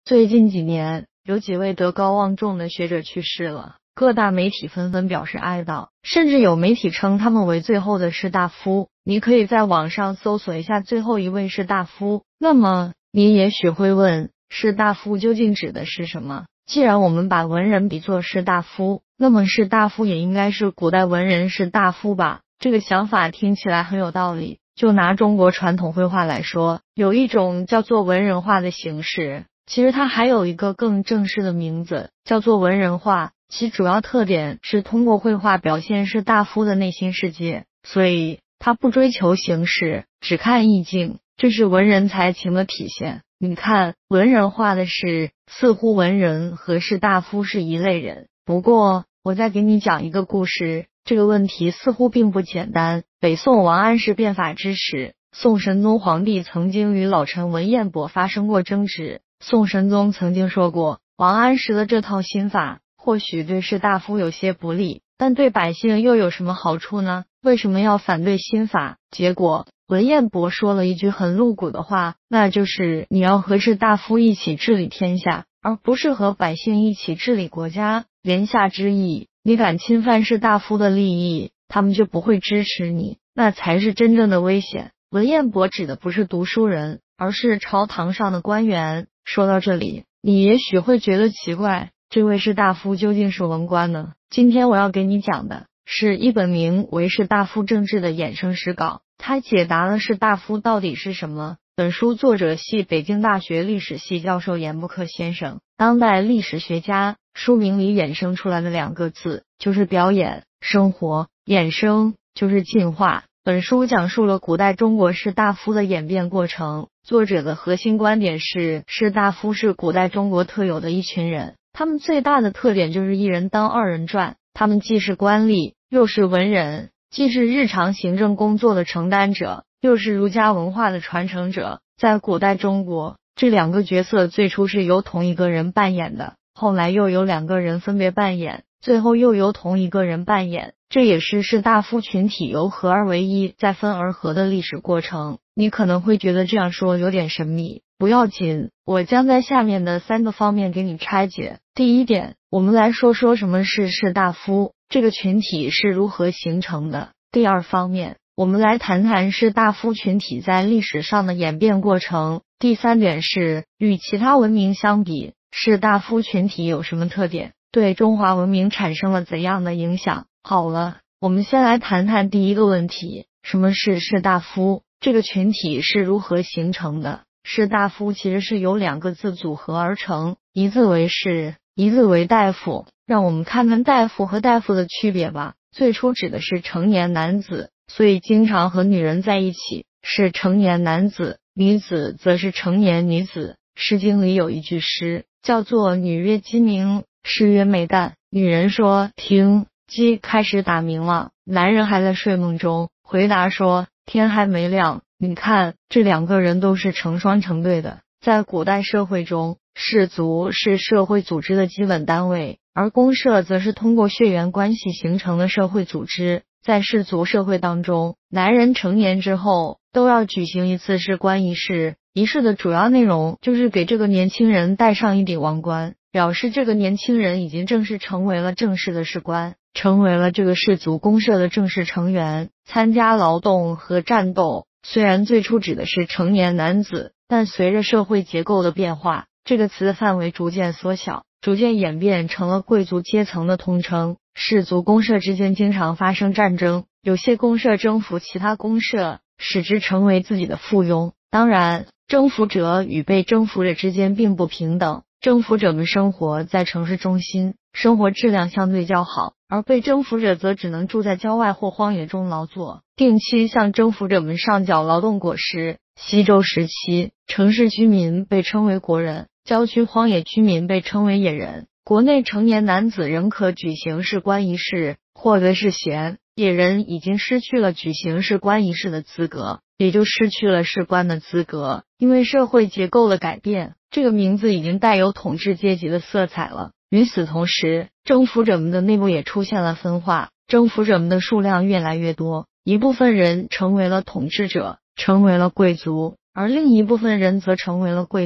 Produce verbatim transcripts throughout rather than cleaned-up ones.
最近几年，有几位德高望重的学者去世了，各大媒体纷纷表示哀悼，甚至有媒体称他们为最后的士大夫。你可以在网上搜索一下最后一位士大夫。那么，你也许会问，士大夫究竟指的是什么？既然我们把文人比作士大夫，那么士大夫也应该是古代文人士大夫吧？这个想法听起来很有道理。就拿中国传统绘画来说，有一种叫做文人画的形式，其实它还有一个更正式的名字，叫做文人画。其主要特点是通过绘画表现士大夫的内心世界，所以它不追求形式，只看意境，这是文人才情的体现。你看，文人画的是似乎文人和士大夫是一类人。不过，我再给你讲一个故事，这个问题似乎并不简单。北宋王安石变法之时，宋神宗皇帝曾经与老臣文彦博发生过争执。宋神宗曾经说过，王安石的这套新法或许对士大夫有些不利，但对百姓又有什么好处呢？为什么要反对新法？结果文彦博说了一句很露骨的话，那就是你要和士大夫一起治理天下，而不是和百姓一起治理国家。言下之意，你敢侵犯士大夫的利益，他们就不会支持你，那才是真正的危险。文彦博指的不是读书人，而是朝堂上的官员。说到这里，你也许会觉得奇怪，这位士大夫究竟是文官呢？今天我要给你讲的是一本名为《士大夫政治》的衍生史稿，它解答了士大夫到底是什么。本书作者系北京大学历史系教授严不克先生，当代历史学家。书名里衍生出来的两个字就是表演、生活，衍生就是进化。本书讲述了古代中国士大夫的演变过程，作者的核心观点是，士大夫是古代中国特有的一群人，他们最大的特点就是一人当二人转，他们既是官吏，又是文人，既是日常行政工作的承担者，又是儒家文化的传承者。在古代中国，这两个角色最初是由同一个人扮演的，后来又有两个人分别扮演，最后又由同一个人扮演，这也是士大夫群体由合而为一，再分而合的历史过程。你可能会觉得这样说有点神秘，不要紧，我将在下面的三个方面给你拆解。第一点，我们来说说什么是士大夫，这个群体是如何形成的。第二方面，我们来谈谈士大夫群体在历史上的演变过程。第三点是，与其他文明相比，士大夫群体有什么特点，对中华文明产生了怎样的影响？好了，我们先来谈谈第一个问题，什么是士大夫？这个群体是如何形成的？士大夫其实是由两个字组合而成，一字为士，一字为大夫。让我们看看大夫和大夫的区别吧。最初指的是成年男子，所以经常和女人在一起，是成年男子；女子则是成年女子。诗经里有一句诗叫做女曰鸡鸣，诗曰美旦。女人说听，鸡开始打鸣了，男人还在睡梦中，回答说天还没亮。你看，这两个人都是成双成对的。在古代社会中，氏族是社会组织的基本单位，而公社则是通过血缘关系形成的社会组织。在氏族社会当中，男人成年之后都要举行一次士冠仪式，仪式的主要内容就是给这个年轻人戴上一顶王冠，表示这个年轻人已经正式成为了正式的士官，成为了这个氏族公社的正式成员，参加劳动和战斗。虽然最初指的是成年男子，但随着社会结构的变化，这个词的范围逐渐缩小，逐渐演变成了贵族阶层的通称。氏族公社之间经常发生战争，有些公社征服其他公社，使之成为自己的附庸。当然，征服者与被征服者之间并不平等，征服者们生活在城市中心，生活质量相对较好，而被征服者则只能住在郊外或荒野中劳作，定期向征服者们上缴劳动果实。西周时期，城市居民被称为国人，郊区荒野居民被称为野人。国内成年男子仍可举行士冠仪式，获得士衔，野人已经失去了举行士冠仪式的资格，也就失去了士官的资格。因为社会结构的改变，这个名字已经带有统治阶级的色彩了。与此同时，征服者们的内部也出现了分化，征服者们的数量越来越多，一部分人成为了统治者，成为了贵族，而另一部分人则成为了贵族。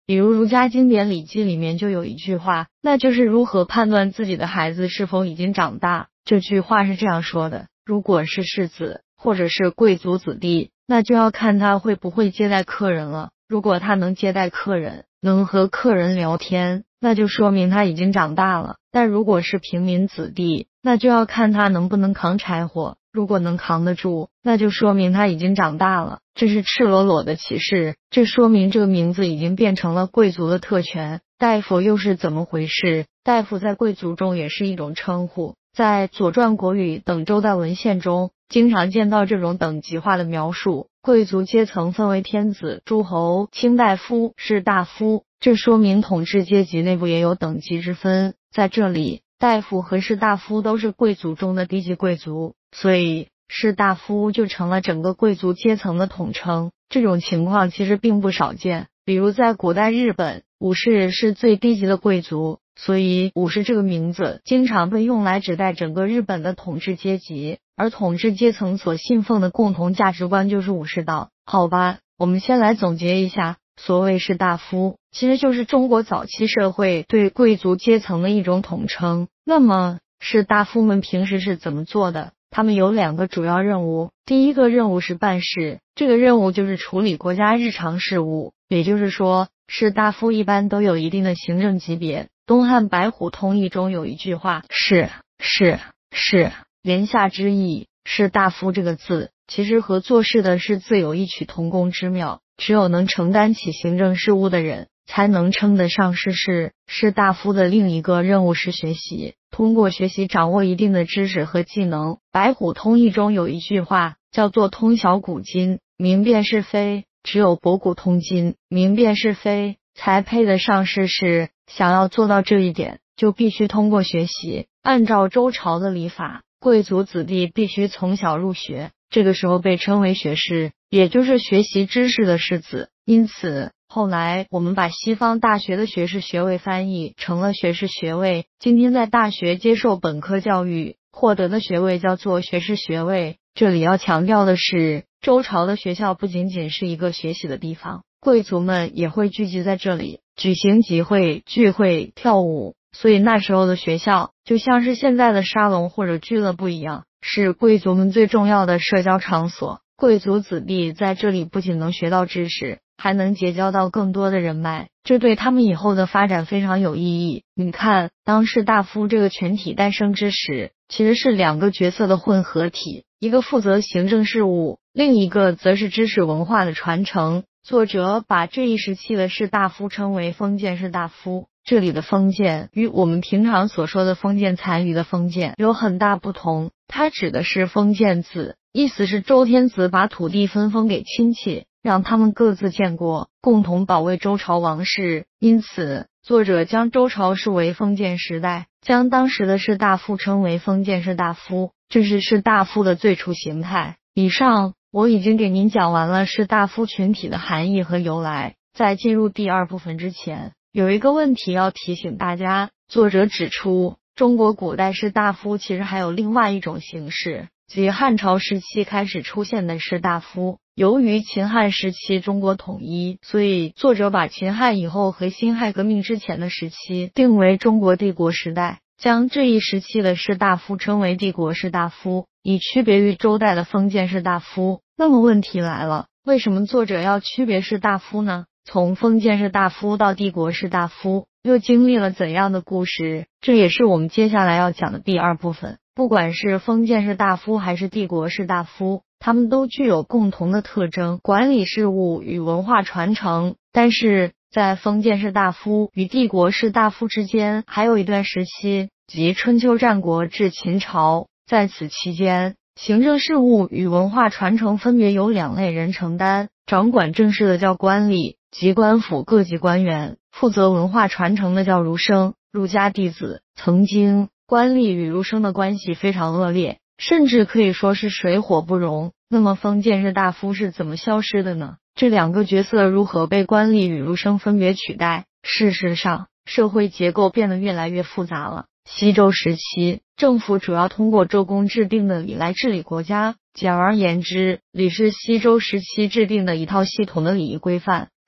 比如儒家经典《礼记》里面就有一句话，那就是如何判断自己的孩子是否已经长大。这句话是这样说的：如果是世子或者是贵族子弟，那就要看他会不会接待客人了。如果他能接待客人，能和客人聊天，那就说明他已经长大了。但如果是平民子弟，那就要看他能不能扛柴火。如果能扛得住，那就说明他已经长大了。这是赤裸裸的歧视，这说明这个名字已经变成了贵族的特权。大夫又是怎么回事？大夫在贵族中也是一种称呼，在《左传》《国语》等周代文献中，经常见到这种等级化的描述。贵族阶层分为天子、诸侯、卿大夫、士大夫，这说明统治阶级内部也有等级之分。在这里，大夫和士大夫都是贵族中的低级贵族，所以士大夫就成了整个贵族阶层的统称。这种情况其实并不少见，比如在古代日本，武士是最低级的贵族，所以武士这个名字经常被用来指代整个日本的统治阶级，而统治阶层所信奉的共同价值观就是武士道。好吧，我们先来总结一下，所谓士大夫，其实就是中国早期社会对贵族阶层的一种统称。那么，士大夫们平时是怎么做的？他们有两个主要任务，第一个任务是办事，这个任务就是处理国家日常事务，也就是说，士大夫一般都有一定的行政级别。东汉白虎通义中有一句话，士是是言下之意，士大夫这个字其实和做事的士字有异曲同工之妙，只有能承担起行政事务的人才能称得上是士。士大夫的另一个任务是学习，通过学习掌握一定的知识和技能。白虎通义中有一句话叫做通晓古今，明辨是非，只有博古通今，明辨是非，才配得上是士。想要做到这一点，就必须通过学习。按照周朝的礼法，贵族子弟必须从小入学，这个时候被称为学士，也就是学习知识的士子。因此后来我们把西方大学的学士学位翻译成了学士学位。今天在大学接受本科教育获得的学位叫做学士学位。这里要强调的是，周朝的学校不仅仅是一个学习的地方，贵族们也会聚集在这里，举行集会、聚会、跳舞。所以那时候的学校就像是现在的沙龙或者俱乐部一样，是贵族们最重要的社交场所。贵族子弟在这里不仅能学到知识，还能结交到更多的人脉，这对他们以后的发展非常有意义。你看，当士大夫这个群体诞生之时，其实是两个角色的混合体，一个负责行政事务，另一个则是知识文化的传承。作者把这一时期的士大夫称为封建士大夫，这里的封建与我们平常所说的封建残余的封建有很大不同，它指的是封建子，意思是周天子把土地分封给亲戚，让他们各自建国，共同保卫周朝王室。因此，作者将周朝视为封建时代，将当时的士大夫称为封建士大夫，这是士大夫的最初形态。以上我已经给您讲完了士大夫群体的含义和由来。在进入第二部分之前，有一个问题要提醒大家，作者指出，中国古代士大夫其实还有另外一种形式，即汉朝时期开始出现的士大夫。由于秦汉时期中国统一，所以作者把秦汉以后和辛亥革命之前的时期定为中国帝国时代，将这一时期的士大夫称为帝国士大夫，以区别于周代的封建士大夫。那么问题来了，为什么作者要区别士大夫呢？从封建士大夫到帝国士大夫，又经历了怎样的故事？这也是我们接下来要讲的第二部分。不管是封建士大夫还是帝国士大夫，他们都具有共同的特征，管理事务与文化传承。但是在封建士大夫与帝国士大夫之间还有一段时期，即春秋战国至秦朝。在此期间，行政事务与文化传承分别由两类人承担，掌管政事的叫官吏，即官府各级官员；负责文化传承的叫儒生，儒家弟子。曾经，官吏与儒生的关系非常恶劣，甚至可以说是水火不容。那么封建士大夫是怎么消失的呢？这两个角色如何被官吏与儒生分别取代？事实上，社会结构变得越来越复杂了。西周时期，政府主要通过周公制定的礼来治理国家。简而言之，礼是西周时期制定的一套系统的礼仪规范，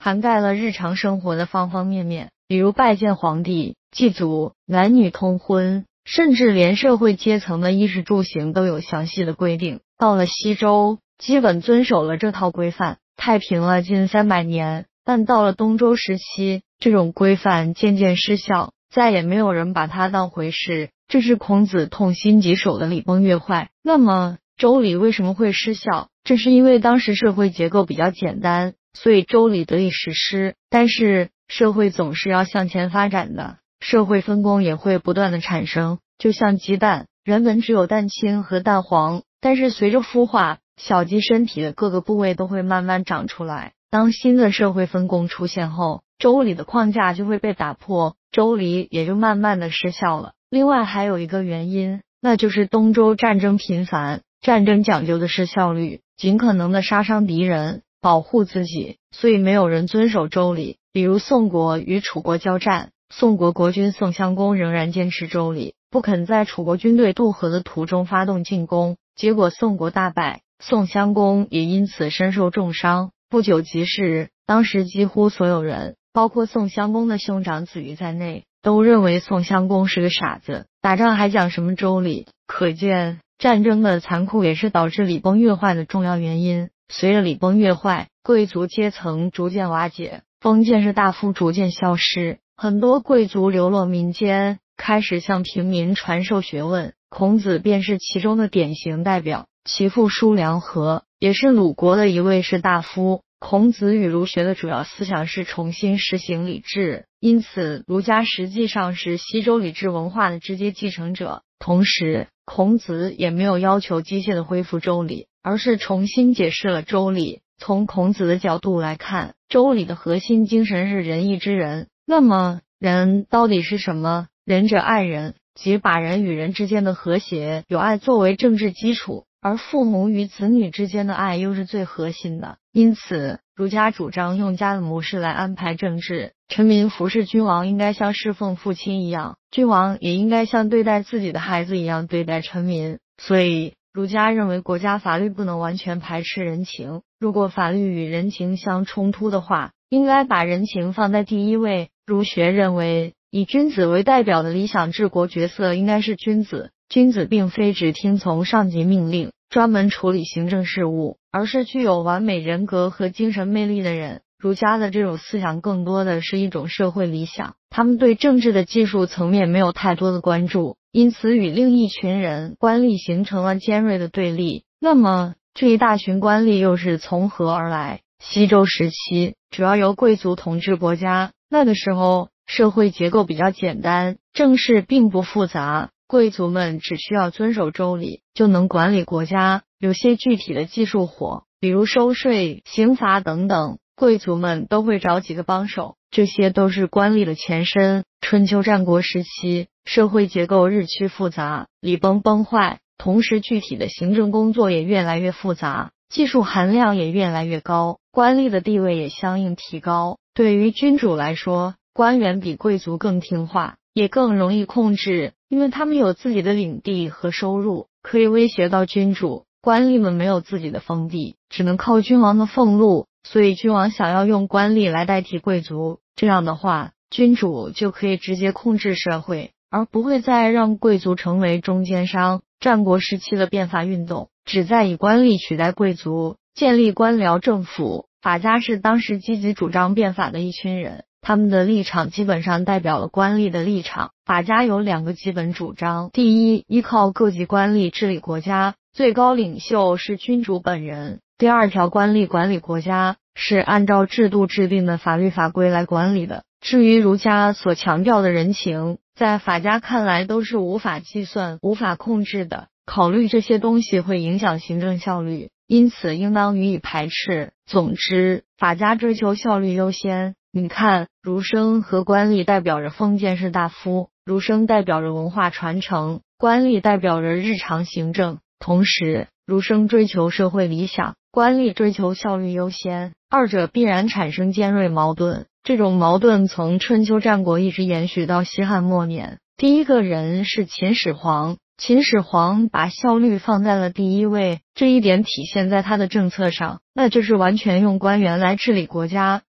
涵盖了日常生活的方方面面，比如拜见皇帝、祭祖、男女通婚，甚至连社会阶层的衣食住行都有详细的规定。到了西周，基本遵守了这套规范，太平了近三百年。但到了东周时期，这种规范渐渐失效，再也没有人把它当回事。这是孔子痛心疾首的礼崩乐坏。那么周礼为什么会失效？这是因为当时社会结构比较简单，所以周礼得以实施。但是社会总是要向前发展的，社会分工也会不断的产生。就像鸡蛋，原本只有蛋清和蛋黄，但是随着孵化，小鸡身体的各个部位都会慢慢长出来。当新的社会分工出现后，周礼的框架就会被打破，周礼也就慢慢的失效了。另外还有一个原因，那就是东周战争频繁，战争讲究的是效率，尽可能的杀伤敌人，保护自己，所以没有人遵守周礼。比如宋国与楚国交战，宋国国君宋襄公仍然坚持周礼，不肯在楚国军队渡河的途中发动进攻，结果宋国大败，宋襄公也因此身受重伤。不久即逝，当时几乎所有人，包括宋襄公的兄长子瑜在内，都认为宋襄公是个傻子，打仗还讲什么周礼？可见战争的残酷也是导致礼崩乐坏的重要原因。随着礼崩乐坏，贵族阶层逐渐瓦解，封建士大夫逐渐消失，很多贵族流落民间，开始向平民传授学问。孔子便是其中的典型代表。其父叔梁纥也是鲁国的一位士大夫。孔子与儒学的主要思想是重新实行礼制，因此儒家实际上是西周礼制文化的直接继承者。同时，孔子也没有要求机械的恢复周礼，而是重新解释了周礼。从孔子的角度来看，周礼的核心精神是仁义之仁。那么，仁到底是什么？仁者爱人，即把人与人之间的和谐、友爱作为政治基础。而父母与子女之间的爱又是最核心的，因此儒家主张用家的模式来安排政治，臣民服侍君王应该像侍奉父亲一样，君王也应该像对待自己的孩子一样对待臣民。所以儒家认为国家法律不能完全排斥人情，如果法律与人情相冲突的话，应该把人情放在第一位。儒学认为，以君子为代表的理想治国角色应该是君子，君子并非只听从上级命令，专门处理行政事务，而是具有完美人格和精神魅力的人。儒家的这种思想更多的是一种社会理想，他们对政治的技术层面没有太多的关注，因此与另一群人官吏形成了尖锐的对立。那么这一大群官吏又是从何而来？西周时期主要由贵族统治国家，那个时候社会结构比较简单，政事并不复杂，贵族们只需要遵守周礼就能管理国家。有些具体的技术活，比如收税、刑罚等等，贵族们都会找几个帮手，这些都是官吏的前身。春秋战国时期，社会结构日趋复杂，礼崩崩坏，同时具体的行政工作也越来越复杂，技术含量也越来越高，官吏的地位也相应提高。对于君主来说，官员比贵族更听话，也更容易控制，因为他们有自己的领地和收入，可以威胁到君主。官吏们没有自己的封地，只能靠君王的俸禄，所以君王想要用官吏来代替贵族，这样的话，君主就可以直接控制社会，而不会再让贵族成为中间商。战国时期的变法运动旨在以官吏取代贵族，建立官僚政府。法家是当时积极主张变法的一群人，他们的立场基本上代表了官吏的立场。法家有两个基本主张：第一，依靠各级官吏治理国家，最高领袖是君主本人；第二条，官吏管理国家是按照制度制定的法律法规来管理的。至于儒家所强调的人情，在法家看来都是无法计算、无法控制的，考虑这些东西会影响行政效率，因此应当予以排斥。总之，法家追求效率优先。你看，儒生和官吏代表着封建士大夫，儒生代表着文化传承，官吏代表着日常行政。同时，儒生追求社会理想，官吏追求效率优先，二者必然产生尖锐矛盾。这种矛盾从春秋战国一直延续到西汉末年。第一个人是秦始皇，秦始皇把效率放在了第一位，这一点体现在他的政策上，那就是完全用官员来治理国家，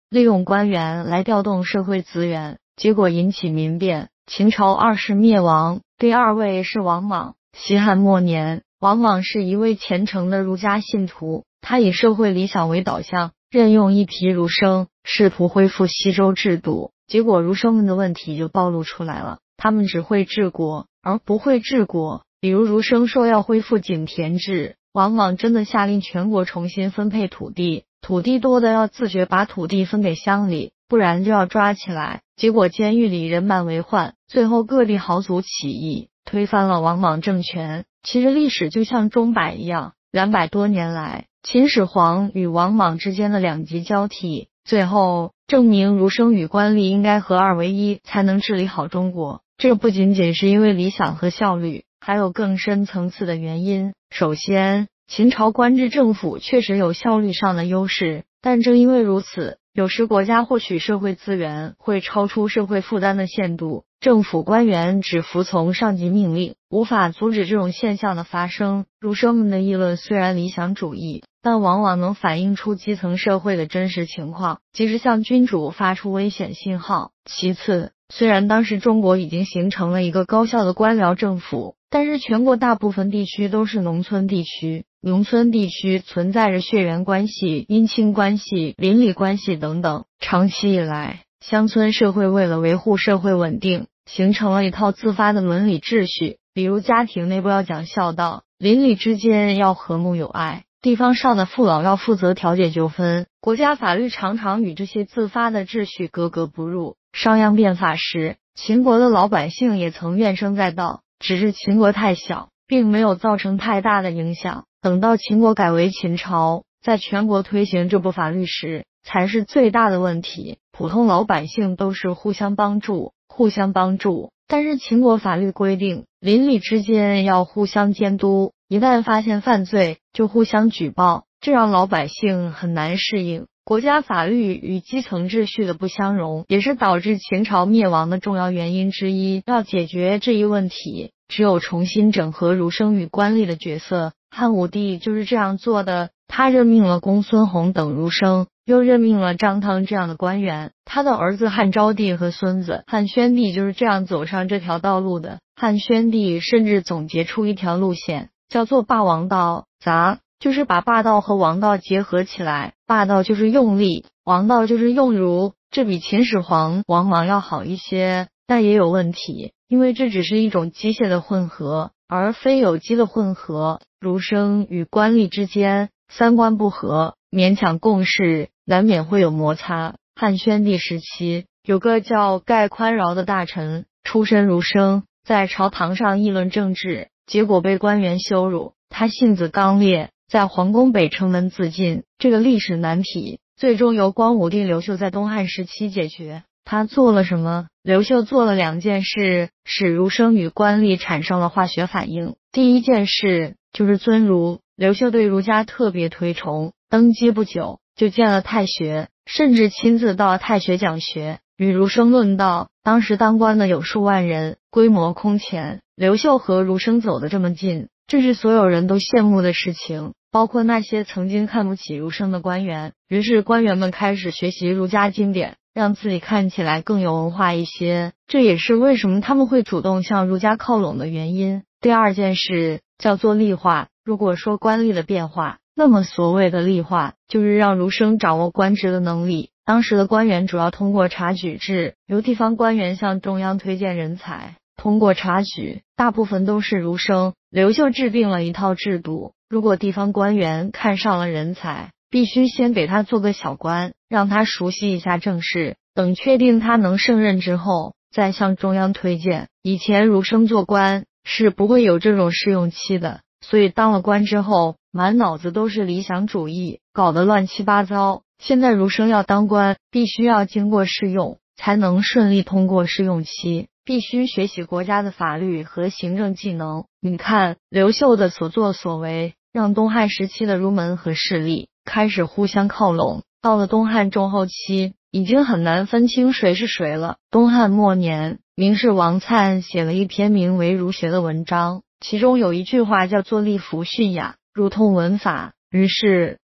利用官员来调动社会资源，结果引起民变，秦朝二世灭亡。第二位是王莽。西汉末年，王莽是一位虔诚的儒家信徒，他以社会理想为导向，任用一批儒生，试图恢复西周制度。结果儒生们的问题就暴露出来了，他们只会治国，而不会治国。比如儒生说要恢复井田制，王莽真的下令全国重新分配土地，土地多的要自觉把土地分给乡里，不然就要抓起来。结果监狱里人满为患，最后各地豪族起义，推翻了王莽政权。其实历史就像钟摆一样，两百多年来，秦始皇与王莽之间的两极交替，最后证明儒生与官吏应该合二为一，才能治理好中国。这不仅仅是因为理想和效率，还有更深层次的原因。首先，秦朝官制政府确实有效率上的优势，但正因为如此，有时国家获取社会资源会超出社会负担的限度，政府官员只服从上级命令，无法阻止这种现象的发生。儒生们的议论虽然理想主义，但往往能反映出基层社会的真实情况，及时向君主发出危险信号。其次，虽然当时中国已经形成了一个高效的官僚政府，但是全国大部分地区都是农村地区，农村地区存在着血缘关系、姻亲关系、邻里关系等等。长期以来，乡村社会为了维护社会稳定，形成了一套自发的伦理秩序，比如家庭内部要讲孝道，邻里之间要和睦友爱，地方上的父老要负责调解纠纷，国家法律常常与这些自发的秩序格格不入。商鞅变法时，秦国的老百姓也曾怨声载道，只是秦国太小，并没有造成太大的影响。等到秦国改为秦朝，在全国推行这部法律时，才是最大的问题。普通老百姓都是互相帮助，互相帮助，但是秦国法律规定，邻里之间要互相监督，一旦发现犯罪，就互相举报，这让老百姓很难适应。国家法律与基层秩序的不相容，也是导致秦朝灭亡的重要原因之一。要解决这一问题，只有重新整合儒生与官吏的角色。汉武帝就是这样做的，他任命了公孙弘等儒生，又任命了张汤这样的官员。他的儿子汉昭帝和孙子汉宣帝就是这样走上这条道路的。汉宣帝甚至总结出一条路线，叫做霸王道。杂就是把霸道和王道结合起来，霸道就是用力，王道就是用儒，这比秦始皇、王莽要好一些，但也有问题，因为这只是一种机械的混合，而非有机的混合。儒生与官吏之间三观不合，勉强共事，难免会有摩擦。汉宣帝时期，有个叫盖宽饶的大臣，出身儒生，在朝堂上议论政治，结果被官员羞辱，他性子刚烈，在皇宫北城门自尽。这个历史难题最终由光武帝刘秀在东汉时期解决。他做了什么？刘秀做了两件事，使儒生与官吏产生了化学反应。第一件事就是尊儒，刘秀对儒家特别推崇，登基不久就建了太学，甚至亲自到太学讲学，与儒生论道。当时当官的有数万人，规模空前。刘秀和儒生走得这么近，这是所有人都羡慕的事情，包括那些曾经看不起儒生的官员。于是官员们开始学习儒家经典，让自己看起来更有文化一些，这也是为什么他们会主动向儒家靠拢的原因。第二件事叫做吏化。如果说官吏的变化，那么所谓的吏化就是让儒生掌握官职的能力。当时的官员主要通过察举制，由地方官员向中央推荐人才，通过察举，大部分都是儒生。刘秀制定了一套制度，如果地方官员看上了人才，必须先给他做个小官，让他熟悉一下政事，等确定他能胜任之后，再向中央推荐。以前儒生做官是不会有这种试用期的，所以当了官之后，满脑子都是理想主义，搞得乱七八糟。现在儒生要当官，必须要经过试用，才能顺利通过试用期，必须学习国家的法律和行政技能。你看刘秀的所作所为，让东汉时期的儒门和势力开始互相靠拢。到了东汉中后期，已经很难分清谁是谁了。东汉末年，名士王粲写了一篇名为《儒学》的文章，其中有一句话叫做“立服训雅，儒通文法”。于是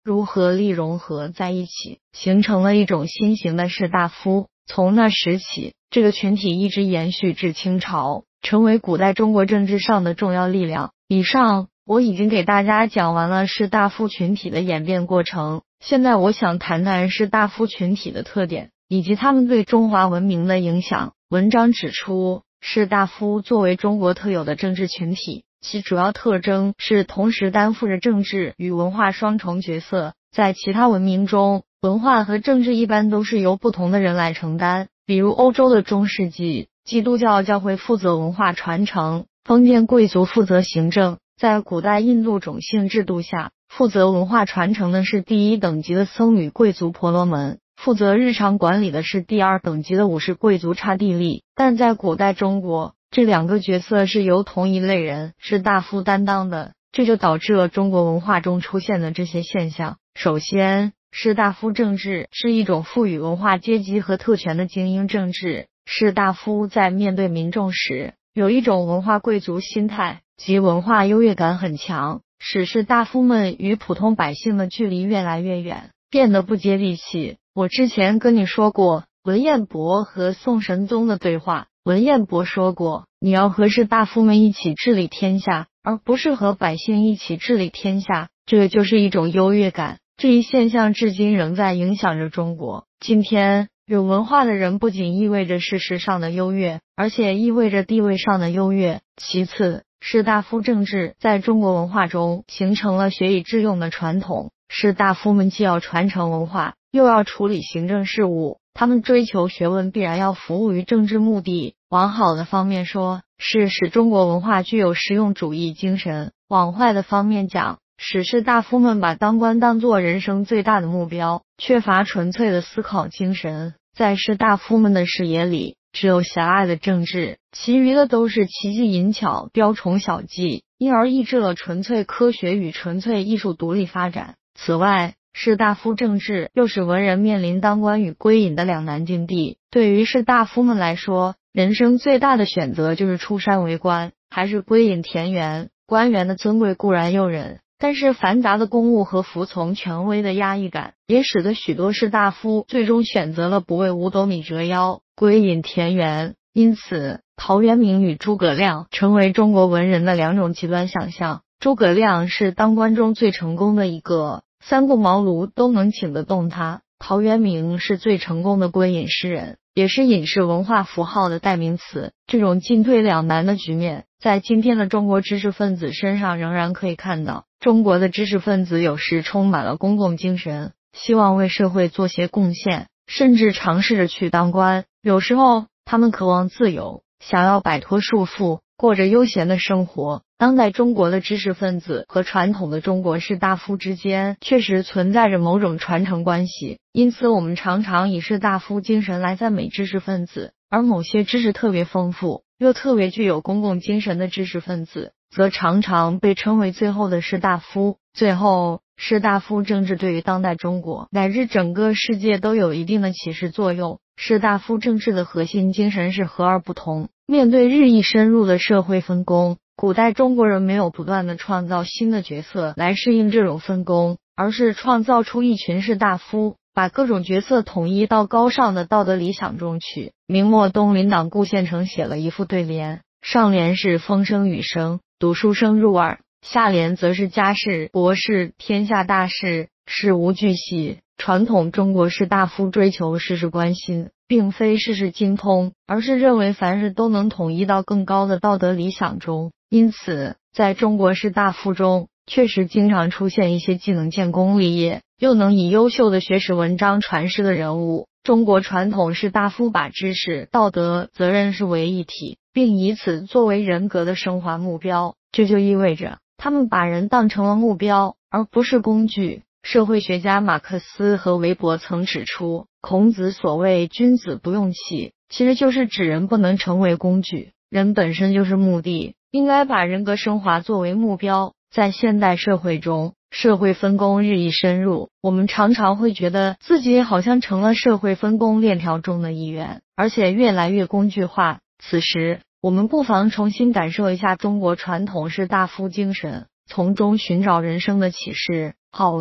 如合力融合在一起，形成了一种新型的士大夫。从那时起，这个群体一直延续至清朝，成为古代中国政治上的重要力量。以上我已经给大家讲完了士大夫群体的演变过程，现在我想谈谈士大夫群体的特点以及他们对中华文明的影响。文章指出，士大夫作为中国特有的政治群体，其主要特征是同时担负着政治与文化双重角色。在其他文明中，文化和政治一般都是由不同的人来承担，比如欧洲的中世纪，基督教教会负责文化传承，封建贵族负责行政。在古代印度种姓制度下，负责文化传承的是第一等级的僧侣贵族婆罗门，负责日常管理的是第二等级的武士贵族刹帝利。但在古代中国，这两个角色是由同一类人士大夫担当的，这就导致了中国文化中出现的这些现象。首先，士大夫政治是一种赋予文化阶级和特权的精英政治。士大夫在面对民众时，有一种文化贵族心态，即文化优越感很强，使士大夫们与普通百姓的距离越来越远，变得不接地气。我之前跟你说过文彦博和宋神宗的对话，文彦博说过，你要和士大夫们一起治理天下，而不是和百姓一起治理天下，这个就是一种优越感。这一现象至今仍在影响着中国。今天，有文化的人不仅意味着事实上的优越，而且意味着地位上的优越。其次，士大夫政治在中国文化中形成了学以致用的传统。士大夫们既要传承文化，又要处理行政事务，他们追求学问必然要服务于政治目的。往好的方面说，是使中国文化具有实用主义精神；往坏的方面讲，使士大夫们把当官当作人生最大的目标，缺乏纯粹的思考精神。在士大夫们的视野里，只有狭隘的政治，其余的都是奇技淫巧、雕虫小技，因而抑制了纯粹科学与纯粹艺术独立发展。此外，士大夫政治又使文人面临当官与归隐的两难境地。对于士大夫们来说，人生最大的选择就是出山为官，还是归隐田园。官员的尊贵固然诱人，但是繁杂的公务和服从权威的压抑感，也使得许多士大夫最终选择了不为五斗米折腰，归隐田园。因此，陶渊明与诸葛亮成为中国文人的两种极端想象。诸葛亮是当官中最成功的一个，三顾茅庐都能请得动他。陶渊明是最成功的归隐诗人，也是隐士文化符号的代名词。这种进退两难的局面，在今天的中国知识分子身上仍然可以看到。中国的知识分子有时充满了公共精神，希望为社会做些贡献，甚至尝试着去当官。有时候，他们渴望自由，想要摆脱束缚，过着悠闲的生活。当代中国的知识分子和传统的中国士大夫之间确实存在着某种传承关系，因此我们常常以士大夫精神来赞美知识分子，而某些知识特别丰富又特别具有公共精神的知识分子，则常常被称为最后的士大夫。最后，士大夫政治对于当代中国乃至整个世界都有一定的启示作用。士大夫政治的核心精神是和而不同。面对日益深入的社会分工，古代中国人没有不断的创造新的角色来适应这种分工，而是创造出一群士大夫，把各种角色统一到高尚的道德理想中去。明末东林党顾宪成写了一副对联，上联是风声雨声，读书声入耳，下联则是家事国事天下大事，事无巨细。传统中国士大夫追求事事关心，并非事事精通，而是认为凡事都能统一到更高的道德理想中。因此，在中国士大夫中，确实经常出现一些既能建功立业，又能以优秀的学识文章传世的人物。中国传统士大夫把知识、道德、责任视为一体，并以此作为人格的升华目标。这就意味着，他们把人当成了目标，而不是工具。社会学家马克思和韦伯曾指出，孔子所谓君子不用器，其实就是指人不能成为工具，人本身就是目的，应该把人格升华作为目标。在现代社会中，社会分工日益深入，我们常常会觉得自己好像成了社会分工链条中的一员，而且越来越工具化。此时，我们不妨重新感受一下中国传统士大夫精神，从中寻找人生的启示。好了，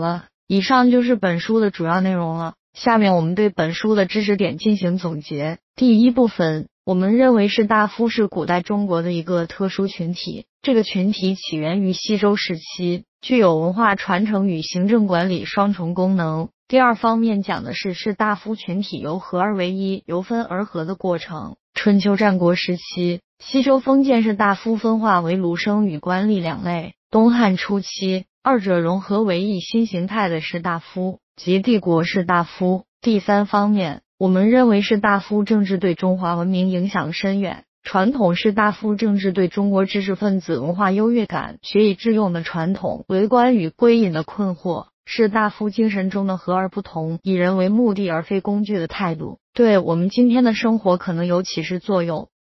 以上就是本书的主要内容了。下面我们对本书的知识点进行总结。第一部分，我们认为士大夫是古代中国的一个特殊群体，这个群体起源于西周时期，具有文化传承与行政管理双重功能。第二方面讲的是士大夫群体由合而为一、由分而合的过程。春秋战国时期，西周封建士大夫分化为儒生与官吏两类，东汉初期，二者融合为一新形态的士大夫，即帝国士大夫。第三方面，我们认为士大夫政治对中华文明影响深远。传统士大夫政治对中国知识分子文化优越感、学以致用的传统、为官与归隐的困惑，士大夫精神中的和而不同、以人为目的而非工具的态度，对我们今天的生活可能有启示作用。